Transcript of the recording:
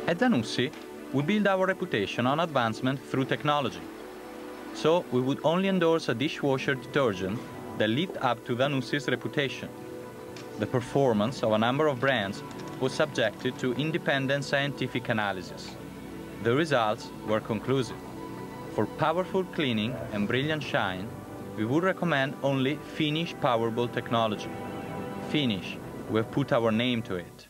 At Zanussi, we build our reputation on advancement through technology. So we would only endorse a dishwasher detergent that lived up to Zanussi's reputation. The performance of a number of brands was subjected to independent scientific analysis. The results were conclusive. For powerful cleaning and brilliant shine, we would recommend only Finish Powerball technology. Finish, we have put our name to it.